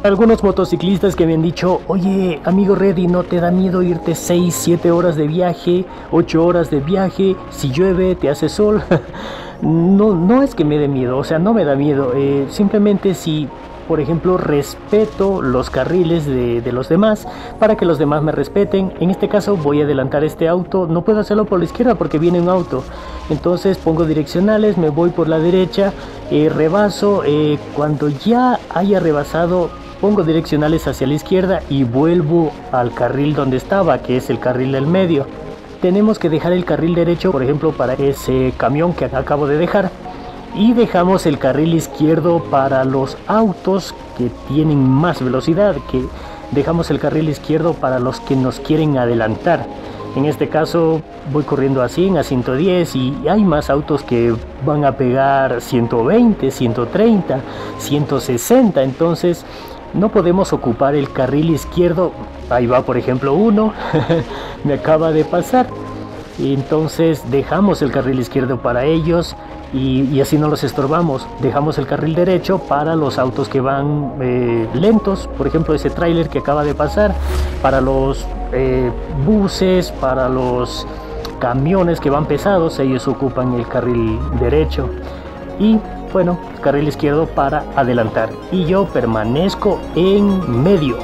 Algunos motociclistas que me han dicho, oye, amigo Reddy, ¿no te da miedo irte 6, 7 horas de viaje, 8 horas de viaje, si llueve, te hace sol? No, no es que me dé miedo, o sea, no me da miedo, simplemente si, por ejemplo, respeto los carriles de los demás para que los demás me respeten. En este caso voy a adelantar este auto, no puedo hacerlo por la izquierda porque viene un auto, entonces pongo direccionales, me voy por la derecha, rebaso, cuando ya haya rebasado pongo direccionales hacia la izquierda y vuelvo al carril donde estaba, que es el carril del medio. Tenemos que dejar el carril derecho, por ejemplo, para ese camión que acabo de dejar, y dejamos el carril izquierdo para los autos que tienen más velocidad, que dejamos el carril izquierdo para los que nos quieren adelantar. En este caso voy corriendo a 100, a 110 y hay más autos que van a pegar 120, 130, 160, entonces no podemos ocupar el carril izquierdo. Ahí va, por ejemplo, uno, me acaba de pasar. Entonces dejamos el carril izquierdo para ellos y así no los estorbamos. Dejamos el carril derecho para los autos que van lentos, por ejemplo ese tráiler que acaba de pasar, para los buses, para los camiones que van pesados, ellos ocupan el carril derecho. Y bueno, carril izquierdo para adelantar y yo permanezco en medio.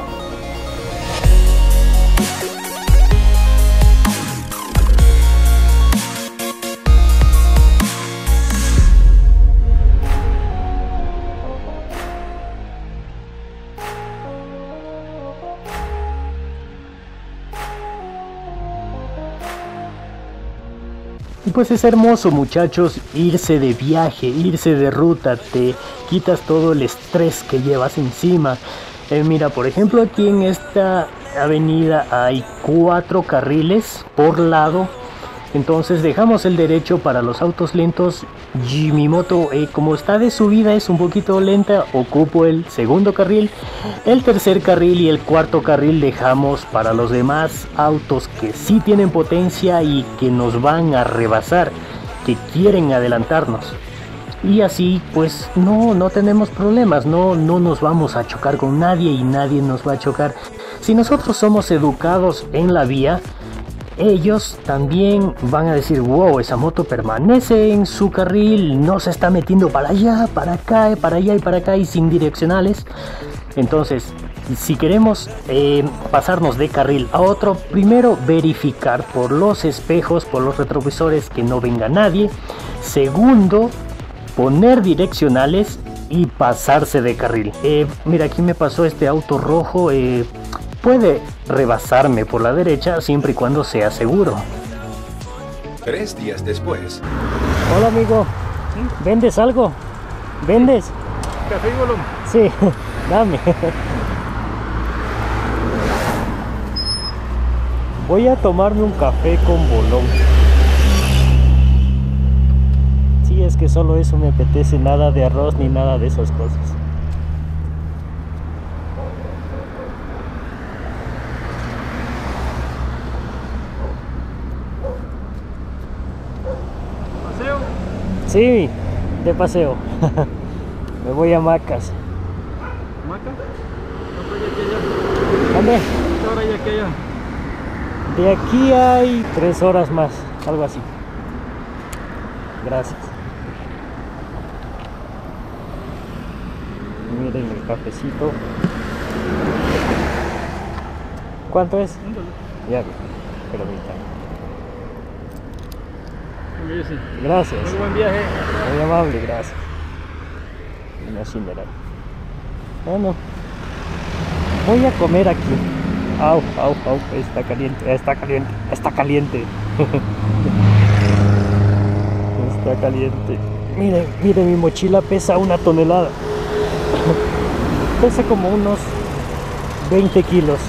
Y pues es hermoso, muchachos, irse de viaje, irse de ruta, te quitas todo el estrés que llevas encima. Mira, por ejemplo, aquí en esta avenida hay 4 carriles por lado, entonces dejamos el derecho para los autos lentos. Y mi moto, como está de subida, es un poquito lenta, ocupo el segundo carril, el tercer carril y el cuarto carril dejamos para los demás autos que sí tienen potencia y que nos van a rebasar, que quieren adelantarnos. Y así pues no tenemos problemas, no nos vamos a chocar con nadie y nadie nos va a chocar. Si nosotros somos educados en la vía, ellos también van a decir, wow, esa moto permanece en su carril, no se está metiendo para allá, para acá, para allá y para acá y sin direccionales. Entonces, si queremos pasarnos de carril a otro, primero verificar por los espejos, por los retrovisores que no venga nadie. Segundo, poner direccionales y pasarse de carril. Mira, aquí me pasó este auto rojo, puede rebasarme por la derecha siempre y cuando sea seguro. 3 días después. Hola amigo, ¿sí? ¿Vendes algo? ¿Vendes? ¿Café y bolón? Sí, dame. Voy a tomarme un café con bolón. Sí, es que solo eso me apetece, nada de arroz ni nada de esas cosas. Sí, de paseo. Me voy a Macas. ¿Maca? ¿Cuánto hay aquí allá? ¿Dónde? ¿Cuánta hora hay aquí allá? De aquí hay 3 horas más, algo así. Gracias. Miren el cafecito. ¿Cuánto es? $1. Ya, pero ahorita. Gracias. Muy buen viaje. Muy amable, gracias. Una cinerada. Bueno, voy a comer aquí. Au, au, au, está caliente, está caliente, está caliente. Está caliente. Miren, miren, mi mochila pesa 1 tonelada. Pesa como unos 20 kilos.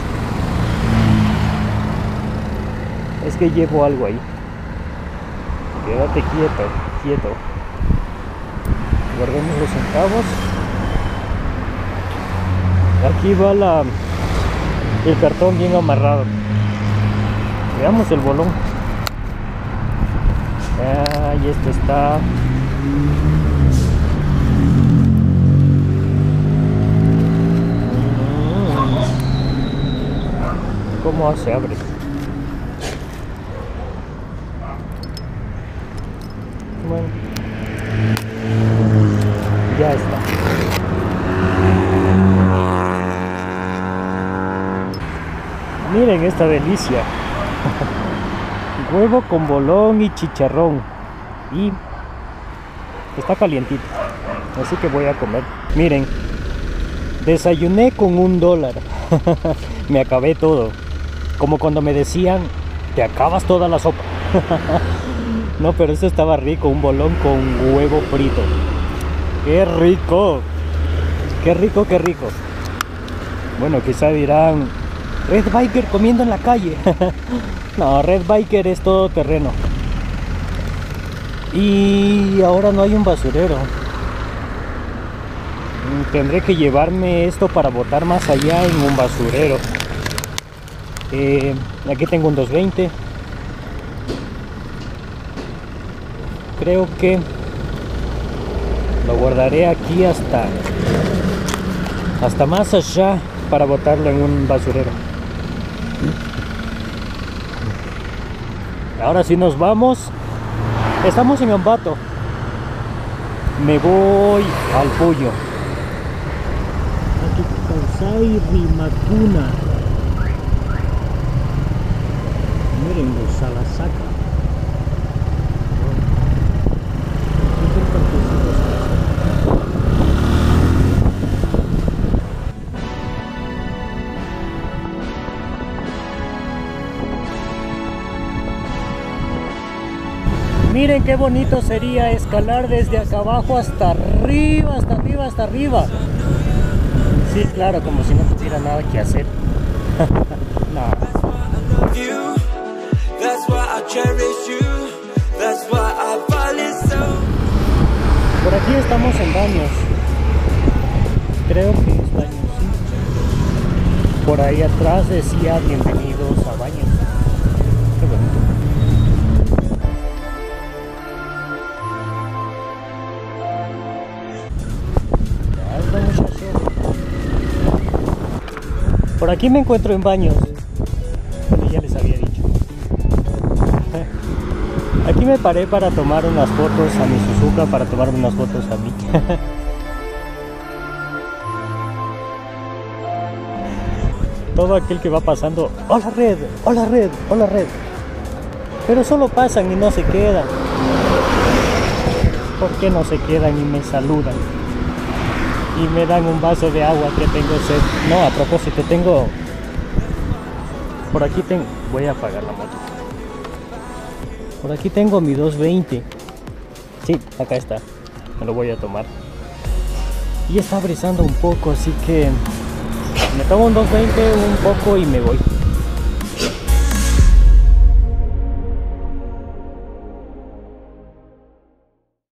Es que llevo algo ahí. Quédate quieto, quieto. Guardemos los centavos. Aquí va el cartón bien amarrado. Veamos el bolón. Y esto está. cómo se abre. Bueno, ya está. Miren esta delicia. Huevo con bolón y chicharrón. Y está calientito, así que voy a comer. Miren, desayuné con $1. Me acabé todo. Como cuando me decían, te acabas toda la sopa. No, pero esto estaba rico. Un bolón con huevo frito. ¡Qué rico! ¡Qué rico, qué rico! Bueno, quizá dirán, Red Biker comiendo en la calle. No, Red Biker es todo terreno. Y ahora no hay un basurero. Tendré que llevarme esto para botar más allá en un basurero. Aquí tengo un 220. Creo que lo guardaré aquí hasta más allá para botarlo en un basurero. Ahora sí nos vamos. Estamos en Ambato. Me voy al pollo. Aquí Kausai Rimakuna. Miren los Salasaka. Miren qué bonito sería escalar desde acá abajo hasta arriba, hasta arriba, hasta arriba. Sí, claro, como si no tuviera nada que hacer. No. Por aquí estamos en Baños. Creo que es Baños, sí. Por ahí atrás decía bienvenidos a Baños. Qué bonito. Por aquí me encuentro en Baños. Bueno, ya les había dicho. Aquí me paré para tomar unas fotos a mi Suzuka, para tomar unas fotos a mí. Todo aquel que va pasando, hola Red, hola Red, hola Red. Pero solo pasan y no se quedan. ¿Por qué no se quedan y me saludan? Y me dan un vaso de agua que tengo sed. No, a propósito, tengo... Por aquí tengo... Voy a apagar la moto. Por aquí tengo mi 220. Sí, acá está. Me lo voy a tomar. Y está brisando un poco, así que... Me tomo un 220 un poco y me voy.